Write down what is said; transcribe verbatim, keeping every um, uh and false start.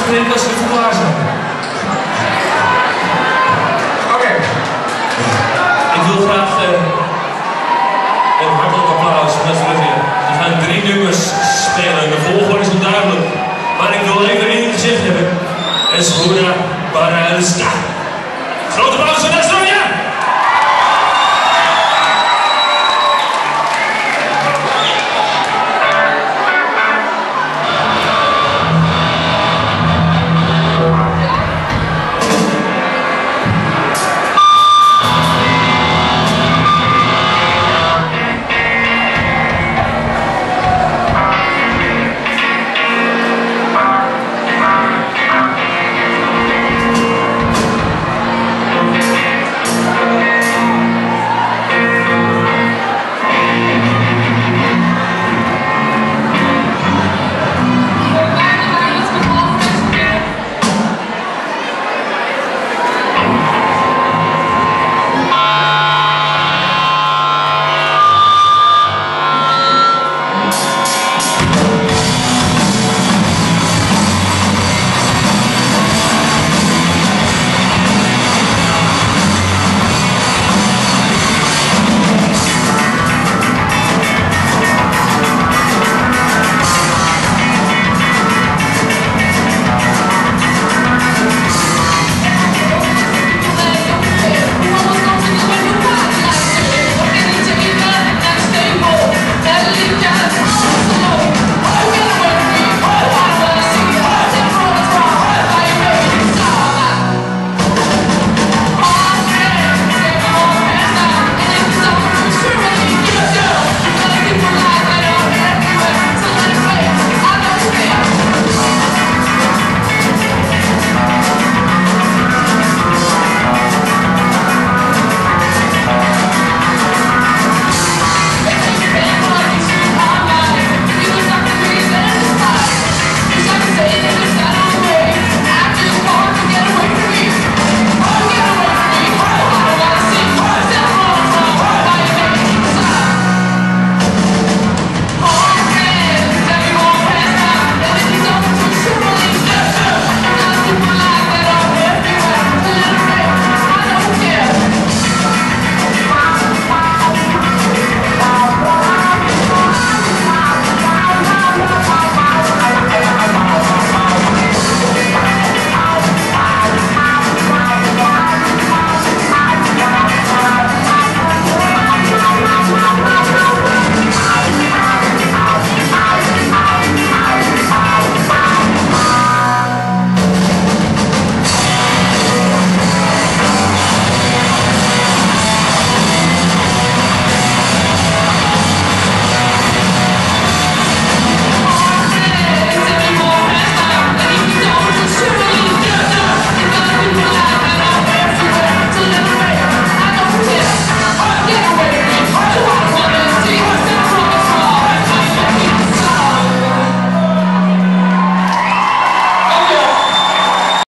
spreken als jullie klaar zijn. Oké. Okay. Ik wil graag uh, een hartelijk applaus met z'n allen. We gaan drie nummers spelen. De volgorde is onduidelijk. Maar ik wil even één gezegd hebben. Es Hura para el Ska. Grote applaus voor